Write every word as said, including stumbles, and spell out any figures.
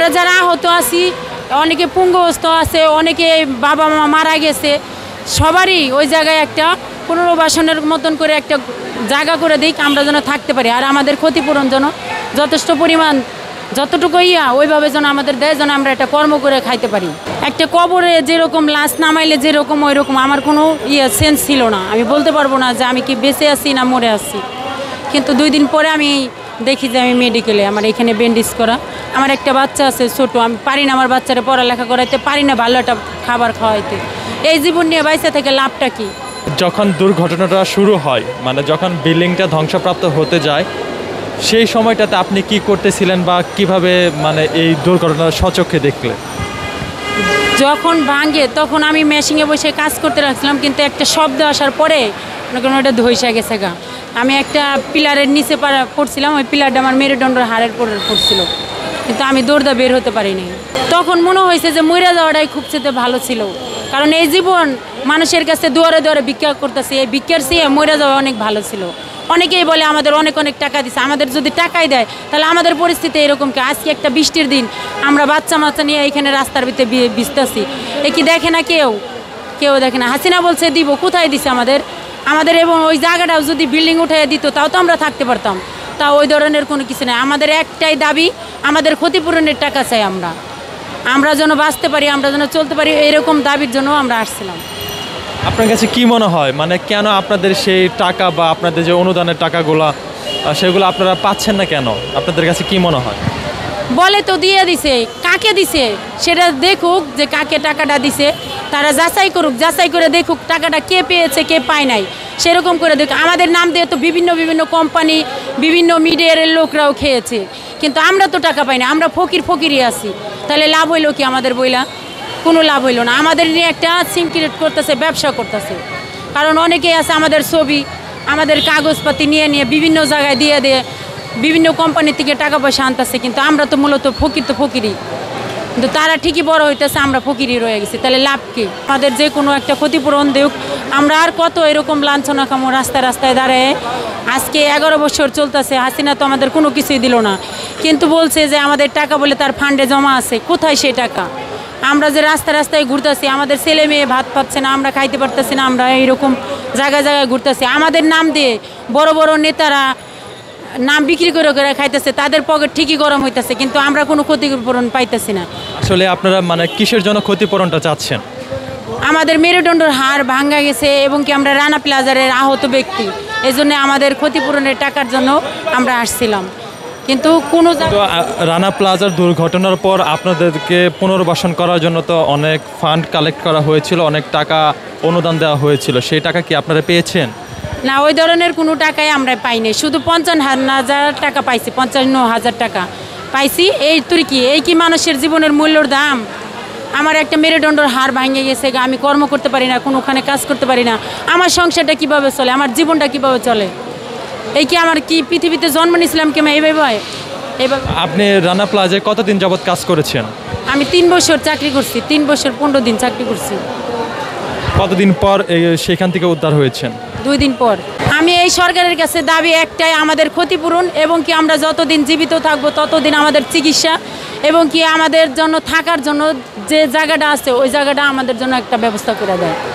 আমরা যারা আহত আছি, অনেকে পুঙ্গস্ত আছে, অনেকে বাবা মা মারা গেছে, সবারই ওই জায়গায় একটা পুনর্বাসনের মতন করে একটা জায়গা করে দিক, আমরা যেন থাকতে পারি। আর আমাদের ক্ষতিপূরণ যেন যথেষ্ট পরিমাণ যতটুকু ইয়া ওইভাবে যেন আমাদের দেয়, যেন আমরা একটা কর্ম করে খাইতে পারি। একটা কবরে যেরকম লাশ নামাইলে যেরকম ওই রকম আমার কোনো ইয়ে সেন্স ছিল না। আমি বলতে পারবো না যে আমি কি বেঁচে আছি না মরে আছি। কিন্তু দুই দিন পরে আমি দেখি যে আমি মেডিকেলে, আমার এখানে ব্যান্ডেজ করা, আমার একটা বাচ্চা আছে ছোটো, আমি পারি না আমার বাচ্চারা পড়ালেখা করাইতে, পারি না ভালো একটা খাবার খাওয়াইতে। এই জীবন নিয়ে বাইসে থেকে লাভটা কি? যখন দুর্ঘটনাটা শুরু হয়, মানে যখন বিল্ডিংটা ধ্বংসপ্রাপ্ত হতে যায়, সেই সময়টাতে আপনি কি করতেছিলেন বা কিভাবে মানে এই দুর্ঘটনা সচক্ষে দেখলেন? যখন ভাঙে তখন আমি মেশিনে বসে কাজ করতে রাখছিলাম, কিন্তু একটা শব্দ আসার পরে কোনো ওটা ধইসা গেছে গা। আমি একটা পিলারের নিচে পাড়া পড়ছিলাম, ওই পিলারটা আমার মেরুদণ্ডের হাড়ের পরে পড়ছিল, কিন্তু আমি দৌড়দা বের হতে পারিনি। তখন মনে হয়েছে যে মরে যাওয়াটাই খুব চেয়ে ভালো ছিল, কারণ এই জীবন মানুষের কাছে দুয়ারে দুয়ারে ভিক্ষা করতেছে, এই ভিক্ষার চেয়ে মরে যাওয়া অনেক ভালো ছিল। অনেকেই বলে আমাদের অনেক অনেক টাকা দিচ্ছে, আমাদের যদি টাকাই দেয় তাহলে আমাদের পরিস্থিতি এরকম কি? আজকে একটা বৃষ্টির দিন আমরা বাচ্চা মাচ্চা নিয়ে এইখানে রাস্তার ভিতরে ভিজতেছি, এ কি দেখে না কেউ? কেউ দেখে না। হাসিনা বলছে দিব, কোথায় দিছে আমাদের? আমাদের এবং ওই জায়গাটাও যদি বিল্ডিং উঠাইয়া দিত তাও তো আমরা থাকতে পারতাম। তা ওই ধরনের কোনো কিছু নেই। আমাদের একটাই দাবি, আমাদের ক্ষতিপূরণের টাকা চাই। আমরা আমরা যেন বাঁচতে পারি, আমরা যেন চলতে পারি, এরকম দাবির জন্য আমরা আসছিলাম। আপনার কাছে কি মনে হয়, মানে কেন আপনাদের সেই টাকা বা আপনাদের যে অনুদানের টাকাগুলো সেগুলো আপনারা পাচ্ছেন না কেন? আপনাদের কাছে কি মনে হয়? বলে তো দিয়ে দিছে, কাকে দিছে সেটা দেখুক, যে কাকে টাকাটা দিছে তারা যাচাই করুক, যাচাই করে দেখুক টাকাটা কে পেয়েছে কে পায় নাই, সেরকম করে দেখুক। আমাদের নাম দিয়ে তো বিভিন্ন বিভিন্ন কোম্পানি, বিভিন্ন মিডিয়ার লোকরাও খেয়েছে, কিন্তু আমরা তো টাকা পাই না, আমরা ফকির ফকিরই আছি। তাহলে লাভ হইলো কি আমাদের? বইলা কোনো লাভ হইলো না। আমাদের নিয়ে একটা সিম ক্রিয়েট করতেছে, ব্যবসা করতেছে। কারণ অনেকেই আছে আমাদের ছবি, আমাদের কাগজপাতি নিয়ে নিয়ে বিভিন্ন জায়গায় দিয়ে দিয়ে বিভিন্ন কোম্পানি থেকে টাকা পয়সা আনতেছে, কিন্তু আমরা তো মূলত ফকির তো ফকিরই, কিন্তু তারা ঠিকই বড় হইতেছে, আমরা ফকিরই রয়ে গেছি। তাহলে লাভ কি? আমাদের যে কোনো একটা ক্ষতিপূরণ দেউক। আমরা আর কত এরকম লাঞ্ছনা খামো রাস্তায় রাস্তায় দাঁড়ায়? আজকে এগারো বছর চলতেছে, হাসিনা তো আমাদের কোনো কিছুই দিল না, কিন্তু বলছে যে আমাদের টাকা বলে তার ফান্ডে জমা আছে। কোথায় সেই টাকা? আমরা যে রাস্তা রাস্তায় ঘুরতেছি, আমাদের ছেলে মেয়ে ভাত পাচ্ছে না, আমরা খাইতে পারতেছি না, আমরা এইরকম জায়গায় জায়গায় ঘুরতেছি। আমাদের নাম দিয়ে বড় বড় নেতারা নাম বিক্রি করে করে খাইতেছে, তাদের পকেট ঠিকই গরম হইতেছে, কিন্তু আমরা কোনো ক্ষতিপূরণ পাইতেছি না। আসলে আপনারা মানে কিসের জন্য ক্ষতিপূরণটা চাচ্ছেন? আমাদের মেরুদণ্ডের হাড় ভাঙ্গা গেছে, এবং কি আমরা রানা প্লাজারের আহত ব্যক্তি, এই জন্য আমাদের ক্ষতিপূরণের টাকার জন্য আমরা আসছিলাম, কিন্তু কোনো রানা প্লাজার দুর্ঘটনার পর আপনাদেরকে পুনর্বাসন করার জন্য তো অনেক ফান্ড কালেক্ট করা হয়েছিল, অনেক টাকা অনুদান দেওয়া হয়েছিল, সেই টাকা কি আপনারা পেয়েছেন? না, ওই ধরনের কোনো টাকাই আমরা পাইনি। শুধু পঞ্চান্ন হাজার টাকা পাইছি, পঞ্চান্ন হাজার টাকা পাইছি। এই তুই কি, এই কি মানুষের জীবনের মূল্যর দাম? আমার একটা মেরুদণ্ডর হাড় ভেঙে গেছে, আমি কর্ম করতে পারি না, কোনোখানে কাজ করতে পারি না, আমার সংসারটা কিভাবে চলে, আমার জীবনটা কিভাবে চলে? এই কি আমার কি পৃথিবীতে জন্ম নিয়েছিলাম কি এইভাবে? এইভাবে। আপনি রানা প্লাজায় কতদিন যাবৎ কাজ করেছেন? আমি তিন বছর চাকরি করছি, তিন বছর পনেরো দিন চাকরি করছি। কতদিন পর সেখান থেকে উদ্ধার হয়েছেন? দুই দিন পর। আমি এই সরকারের কাছে দাবি একটাই, আমাদের ক্ষতিপূরণ, এবং কি আমরা যতদিন জীবিত থাকবো ততদিন আমাদের চিকিৎসা, এবং কি আমাদের জন্য থাকার জন্য যে জায়গাটা আছে ওই জায়গাটা আমাদের জন্য একটা ব্যবস্থা করে দেয়।